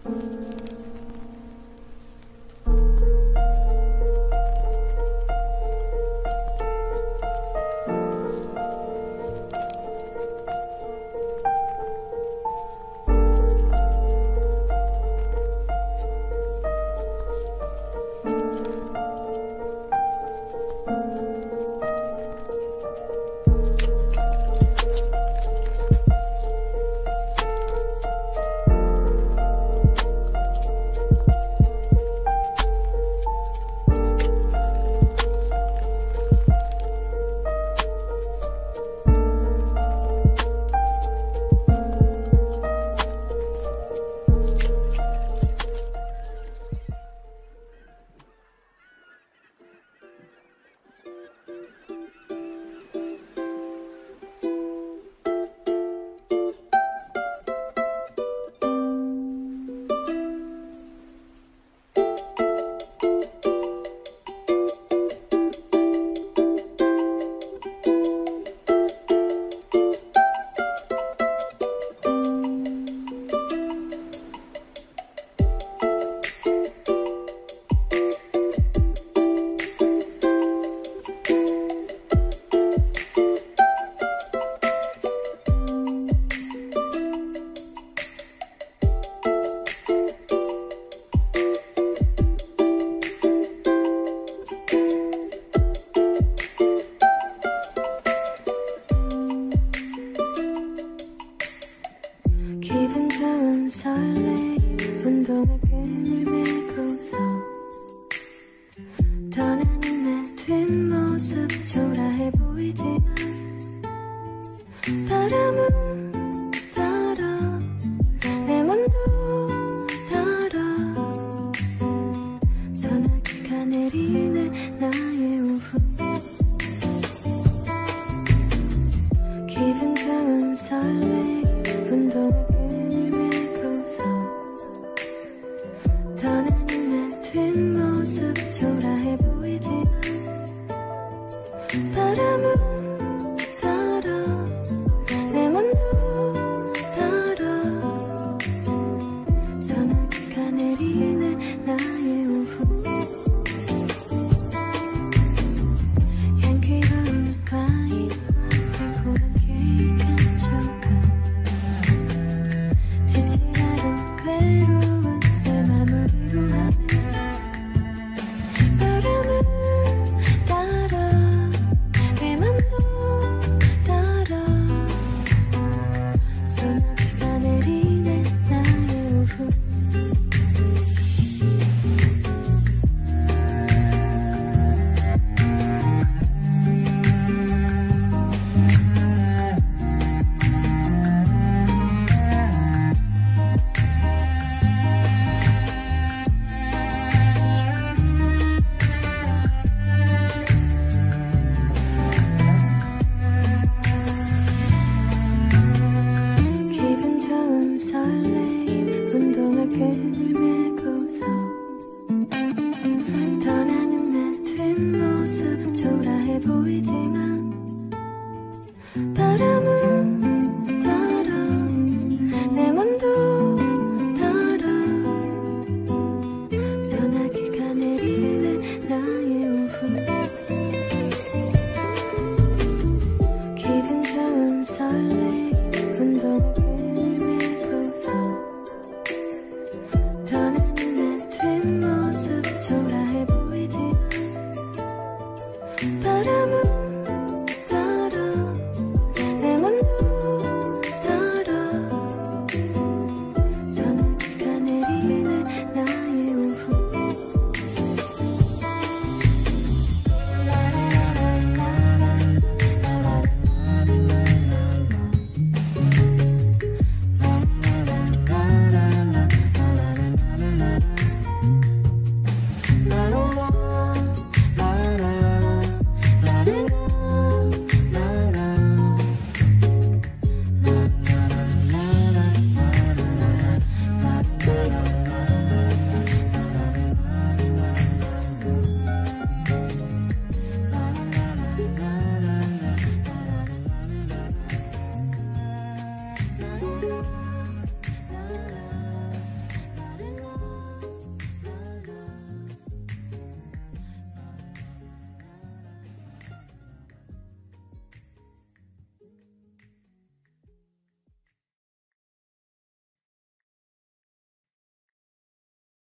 기분 좋은 설레임 운동의 끈을 메고서 떠나는 내 뒷모습 초라해 보이지만 바람은 따라 내 맘도 따라 소나기가 내리는 나의 오후 기분 좋은 설레임 운동의 끈을 메고서 떠나는 내 뒷모습 초라해 보이지만 바람은 따라 내 맘도 따라 소나기가 내리는 나의 오후 향기로운 과일 달콤한 케이크 한 조각 지치라는 괴로운 내 맘을 위로하는 바람을 따라 내 맘도 따라 소나기가 내리는 나의 오후 기분 좋은 설레임 운동의 끈을 메고서 떠나는 내 뒷모습 초라해 보이지만 바람은 따라 내 맘도 따라 소나기가 내리는 나의 오후 기분 좋은 설레임 운동의